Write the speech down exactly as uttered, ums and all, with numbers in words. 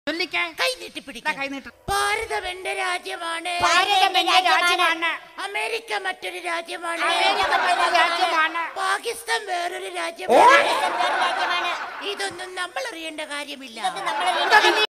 ഭാരതം എന്റെ രാജ്യമാണ്. അമേരിക്ക മറ്റൊരു രാജ്യമാണ്. പാകിസ്ഥാൻ വേറൊരു രാജ്യമാണ്. ഇതൊന്നും നമ്മൾ അറിയേണ്ട കാര്യമില്ല.